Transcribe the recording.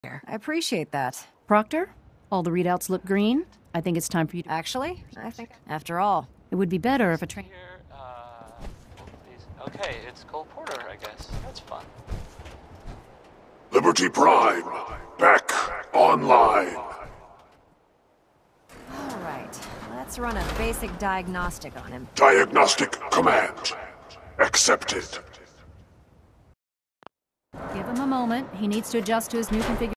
I appreciate that. Proctor, all the readouts look green. I think it's time for you to... Actually, I think, after all, It would be better if a train... Here, okay, it's Cole Porter, I guess. That's fun. Liberty Prime, back online. all right. Let's run a basic diagnostic on him. Diagnostic command accepted. Give him a moment. He needs to adjust to his new configuration.